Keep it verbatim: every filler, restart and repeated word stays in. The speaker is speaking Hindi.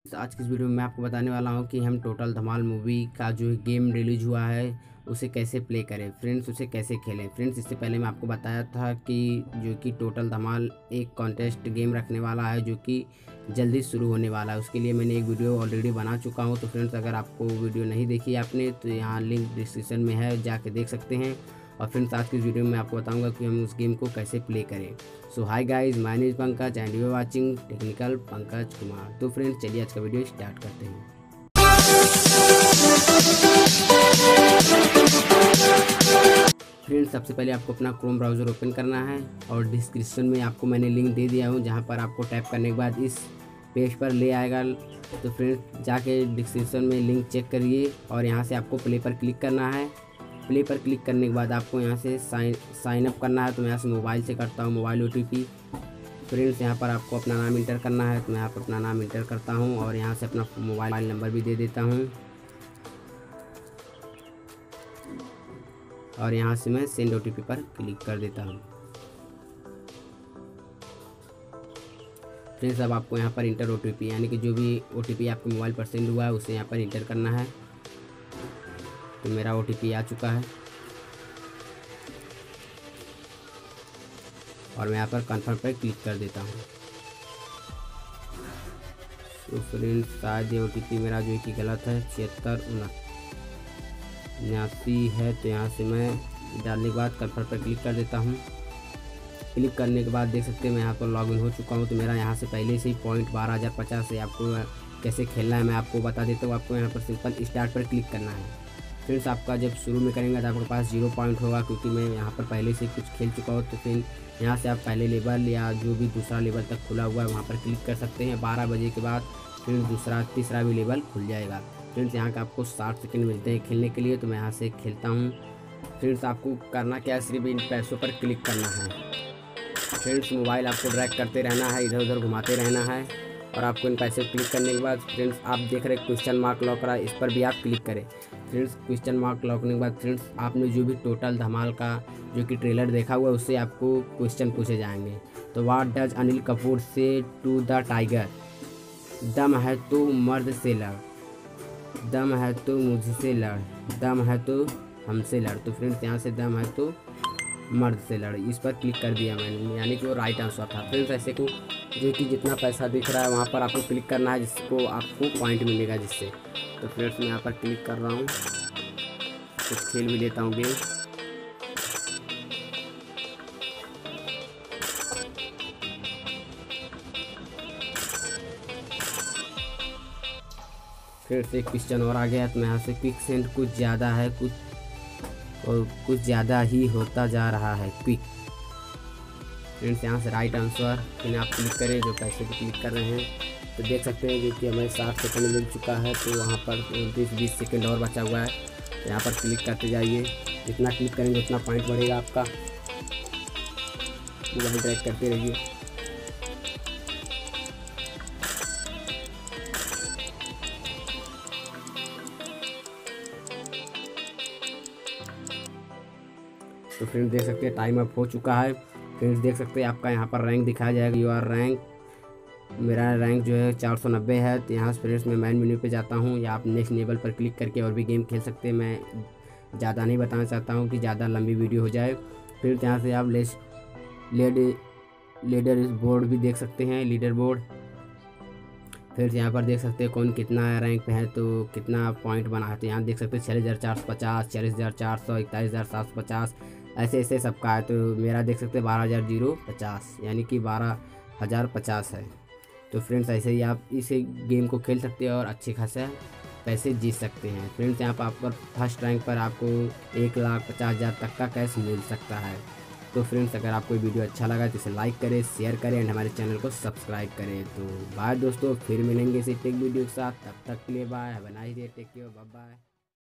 तो आज की इस वीडियो में मैं आपको बताने वाला हूं कि हम टोटल धमाल मूवी का जो गेम रिलीज हुआ है उसे कैसे प्ले करें फ्रेंड्स, उसे कैसे खेलें फ्रेंड्स। इससे पहले मैं आपको बताया था कि जो कि टोटल धमाल एक कॉन्टेस्ट गेम रखने वाला है जो कि जल्दी शुरू होने वाला है। उसके लिए मैंने एक वीडियो ऑलरेडी बना चुका हूं। तो फ्रेंड्स, अगर आपको वीडियो नहीं देखी आपने तो यहाँ लिंक डिस्क्रिप्शन में है, जाके देख सकते हैं। और फ्रेंड्स, आज की वीडियो में मैं आपको बताऊंगा कि हम उस गेम को कैसे प्ले करें। So hi guys, my name is Pankaj and you are watching technical Pankaj Kumar. तो फ्रेंड्स, चलिए आज का वीडियो स्टार्ट करते हैं। फ्रेंड्स, सबसे पहले आपको अपना क्रोम ब्राउज़र ओपन करना है और डिस्क्रिप्शन में आपको मैंने लिंक दे दिया हूँ, जहाँ पर आपको टैप करने के बाद इस पेज पर ले आएगा। तो फ्रेंड्स, जाके डिस्क्रिप्शन में लिंक चेक करिए और यहाँ से आपको प्ले पर क्लिक करना है। प्ले पर क्लिक करने के बाद आपको यहाँ से साइन साइन अप करना है। तो मैं यहाँ से मोबाइल से करता हूँ, mobile O T P. Friends, यहाँ पर आपको अपना नाम इंटर करना है, तो मैं यहाँ पर अपना नाम इंटर करता हूँ और यहाँ से अपना मोबाइल नंबर भी दे देता हूँ और यहाँ से मैं सेंड ओ टी पी पर क्लिक कर देता हूँ। फ्रेंड्स, अब आपको यहाँ पर इंटर ओ टी पी यानी कि जो भी ओ टी पी आपके मोबाइल पर सेंड हुआ है उसे यहाँ पर इंटर करना है। तो मेरा ओ टी पी आ चुका है और मैं यहाँ पर कन्फर्म पर क्लिक कर देता हूँ। तो फ्रेंड्स, शायद ये ओ टी पी मेरा जो कि गलत है, छिहत्तर उनासी है। तो यहाँ से मैं डालने के बाद कन्फर्म पर क्लिक कर देता हूँ। क्लिक करने के बाद देख सकते हैं मैं यहाँ पर लॉगिन हो चुका हूँ। तो मेरा यहाँ से पहले से ही पॉइंट बारह हज़ार पचास है। आपको कैसे खेलना है मैं आपको बता देता हूँ। आपको यहाँ पर सिंपल स्टार्ट पर क्लिक करना है। फ्रेंड्स, आपका जब शुरू में करेंगे तो आपके पास जीरो पॉइंट होगा, क्योंकि मैं यहाँ पर पहले से कुछ खेल चुका हूँ। तो फिर यहाँ से आप पहले लेवल या जो भी दूसरा लेवल तक खुला हुआ है वहाँ पर क्लिक कर सकते हैं। बारह बजे के बाद फिर दूसरा तीसरा भी लेवल खुल जाएगा। फ्रेंड्स, यहाँ का आपको साठ सेकंड मिलते हैं खेलने के लिए। तो मैं यहाँ से खेलता हूँ। फ्रेंड्स, आपको करना क्या है, सिर्फ इन पैसों पर क्लिक करना है। फ्रेंड्स, मोबाइल आपको ड्रैग करते रहना है, इधर उधर घुमाते रहना है और आपको इन पैसे क्लिक करने के बाद फ्रेंड्स आप देख रहे क्वेश्चन मार्क लॉक रहा है, इस पर भी आप क्लिक करें। फ्रेंड्स, क्वेश्चन मार्क लॉकने के बाद फ्रेंड्स आपने जो भी टोटल धमाल का जो कि ट्रेलर देखा हुआ है उससे आपको क्वेश्चन पूछे जाएंगे। तो व्हाट डज अनिल कपूर से टू द टाइगर, दम है तो मर्द से लड़, दम है तो मुझसे लड़, दम है तो हमसे लड़। तो फ्रेंड्स, यहाँ से दम है तो मर्द से लड़, इस पर क्लिक कर दिया मैंने, यानी कि वो राइट आंसर था। फ्रेंड्स, ऐसे को जो कि जितना पैसा दिख रहा है वहाँ पर आपको क्लिक करना है, जिसको आपको पॉइंट मिलेगा जिससे। तो फ्रेंड्स, मैं यहाँ पर क्लिक कर रहा हूँ, कुछ खेल भी लेता हूँ गेम। फिर से क्वेश्चन और आ गया। तो मैं यहाँ से क्विक सेंड कुछ ज़्यादा है, कुछ और कुछ ज़्यादा ही होता जा रहा है क्विक। फ्रेंड्स, यहाँ से राइट आंसर फिर आप क्लिक करें, जो पैसे पे क्लिक कर रहे हैं। तो देख सकते हैं जो कि हमें साठ सेकंड मिल चुका है। तो वहाँ पर उनतीस बीस सेकंड और बचा हुआ है। तो यहाँ पर क्लिक करते जाइए, जितना क्लिक करेंगे उतना पॉइंट बढ़ेगा आपका। मोबाइल ट्रैक करते रहिए। तो फ्रेंड्स, देख सकते हैं टाइम अप हो चुका है। फ्रेंड्स, देख सकते हैं आपका यहाँ पर रैंक दिखाया जाएगा, यू आर रैंक। मेरा रैंक जो है चार सौ नब्बे है। तो यहाँ फ्रेंड्स मैं मेन मेन्यू पे जाता हूँ, या आप नेक्स्ट लेवल पर क्लिक करके और भी गेम खेल सकते हैं। मैं ज़्यादा नहीं बताना चाहता हूँ कि ज़्यादा लंबी वीडियो हो जाए। फिर यहाँ से आप लेस लेड लीडर बोर्ड भी देख सकते हैं, लीडर बोर्ड। फिर यहाँ पर देख सकते हैं कौन कितना रैंक पे है, तो कितना पॉइंट बना है। तो यहाँ देख सकते हैं छियालीस हज़ार चार सौ पचास, छियालीस हज़ार चार सौ, इकतालीस हज़ार सात सौ पचास, ऐसे ऐसे सबका है। तो मेरा देख सकते हैं बारह हज़ार जीरो पचास, यानी कि बारह हज़ार पचास है। तो फ्रेंड्स, ऐसे ही आप इस गेम को खेल सकते हैं और अच्छे खासे पैसे जीत सकते हैं। फ्रेंड्स, यहाँ पर आप पर फर्स्ट रैंक पर आपको एक लाख पचास हज़ार तक का कैश मिल सकता है। तो फ्रेंड्स, अगर आपको वीडियो अच्छा लगा तो इसे लाइक करें, शेयर करें एंड हमारे चैनल को सब्सक्राइब करें। तो बाय दोस्तों, फिर मिलेंगे इसी टेक वीडियो के साथ। तब तक के लिए bye, have a nice day, take care, bye bye.